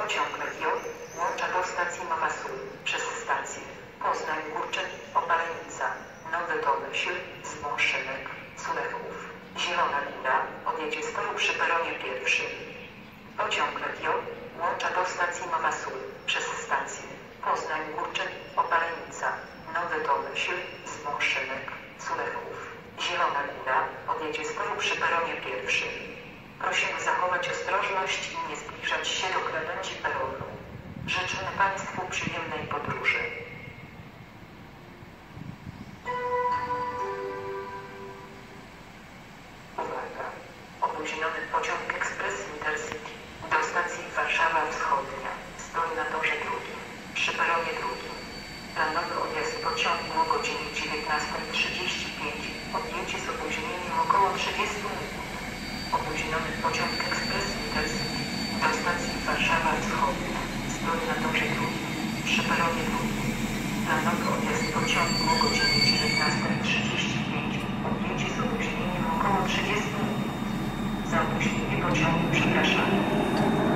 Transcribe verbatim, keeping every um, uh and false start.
Pociąg Legio łącza do stacji Nowa Sól przez stację Poznań Górczyn, Opalenica, Nowy Tomyśl, Zmąszynek, Sulechów, Zielona Góra odjedzie z toru przy peronie pierwszym. Pociąg Legio łącza do stacji Nowa Sól przez stację Poznań Górczyn, Opalenica, Nowy Tomyśl, Zmąszynek, Sulechów, Zielona Góra odjedzie z toru przy peronie pierwszym. Prosimy zachować ostrożność i nie zbliżać się do krawędzi peronu. Życzymy Państwu przyjemnej podróży. Uwaga! Opóźniony pociąg Ekspres Intercity do stacji Warszawa Wschodnia stoi na torze drugim, przy peronie drugim. Planowy odjazd pociągu o godzinie dziewiętnasta trzydzieści pięć, odjęcie z opóźnieniem około trzydzieści minut. Opóźniony pociąg Ekspres Intercity do stacji Warszawa Wschodnia stoi na torze drugim, przy peronie drugim. Planowy odjazd pociągu o godzinie dziewiętnasta trzydzieści pięć, odjęcie z opóźnieniem około trzydzieści minut. Za opóźnienie pociągu przepraszamy.